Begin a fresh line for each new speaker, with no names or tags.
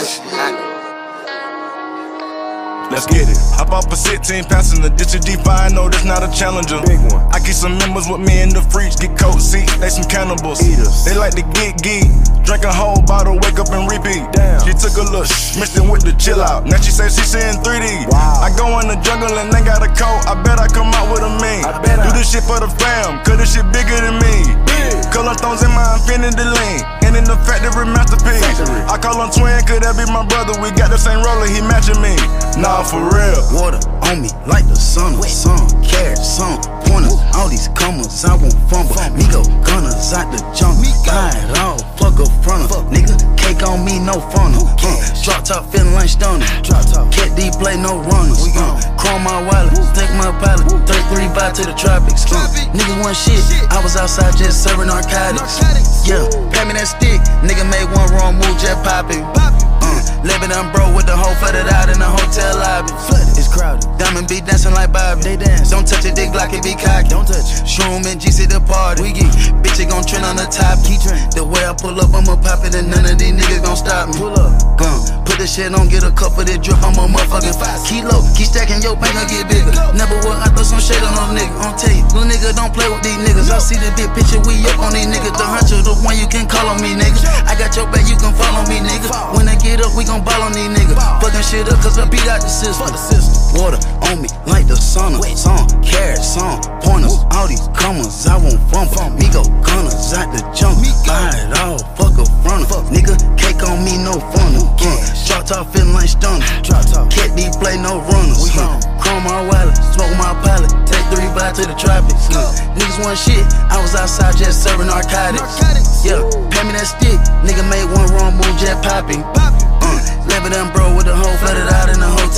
Let's get it. Hop off a 16 passenger, ditch a D5, no, that's not a challenger.
Big one.
I keep some members with me in the freaks, get coat seats, they some cannibals.
Eaters.
They like to get geek, drink a whole bottle, wake up and repeat.
Damn.
She took a look, mixed it with the chill out. Now she say she seeing 3D.
Wow.
I go in the jungle and they got a coat, I bet I come out with a mean. Do this shit for the fam, cause this shit bigger than me. Color stones in my infinity lean, and in the factory masterpiece. I call him twin, could that be my brother? We got the same roller, he matching me. Nah, for real.
Water on me like the sun, some carrots, some pointers. All these commas, I won't fumble. MIGOS gunners out the jungle. Buy it all, fuck a fronter. Nigga, cake on me, no funnel. Drop top feeling like stunner. Cat D play, no runners. Chrome my wallet, take my pallet. 335 to the tropics. Nigga one shit, I was outside just serving narcotics. Yeah, pay me that stick. Nigga made one wrong move, just popping. Living on bro with the whole flooded out in the hotel lobby. It's crowded. Diamond be dancing like Bobby. They dance. Don't touch it, dick like it be cocky. Don't touch it. Shroom and GC the party. We get bitch, it gon' trend on the top. Keep trend. The way I pull up, I'ma pop it, and none of these niggas gon' stop me. Pull up. Put the shit on, get a cup of that drip. I'm a motherfucking 5 kilo. Keep stacking your bank, gon' get bigger. Never will I throw some shade on no nigga. I'll tell you, little nigga don't play with these niggas. I see the big picture, we up on these niggas. The hunter, the one you can call on me, nigga. I got your back, you can follow me, nigga. When I get up, we gon' ball on these niggas. Fucking shit up, cause I beat out the system. Water on me like the sun. Some carrots, some pointers. All these commas, I won't fumble. MIGOS gunners out the jungle. Buy it all, fuck a fronter. Nigga, cake on me, no funnel. Drop top feeling like stunner. Cat D play, no runners. Chrome my wallet, smoke my pallet. Take 35 to the tropics. Niggas want shit, I was outside just serving narcotics. Yeah, pay me that stick. Nigga made one wrong move, just popping. Living them bro with the whole flooded out in the whole